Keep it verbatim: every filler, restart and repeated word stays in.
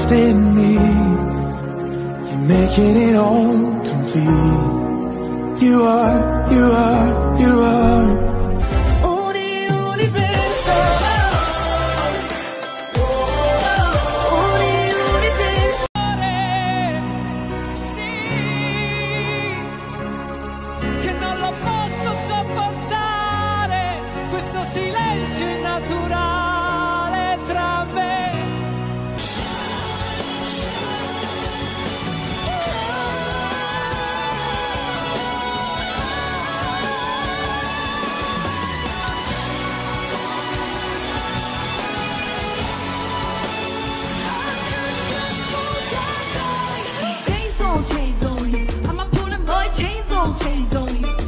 trust in me. You're making it all complete. You are, you are, you are Uni, universo. Uni, universo. Sì, che non lo posso sopportare, questo silenzio innaturale tra me. Chains on chains on you. I'ma pull them boy chains on chains on you.